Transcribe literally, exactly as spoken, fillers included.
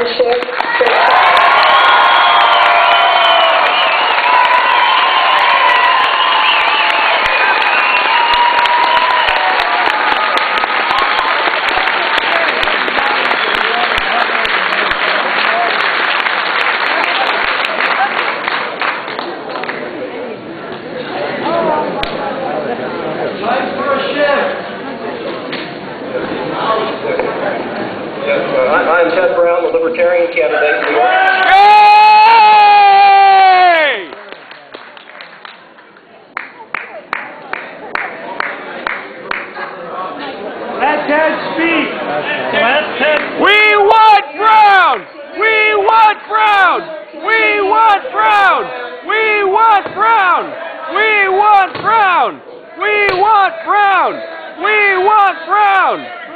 Schiff. I'm Ted Brown, the Libertarian candidate. Yay! Let Ted speak. Let Ted. We want Brown! We want Brown! We want Brown! We want Brown! We want Brown! We want Brown! We want Brown!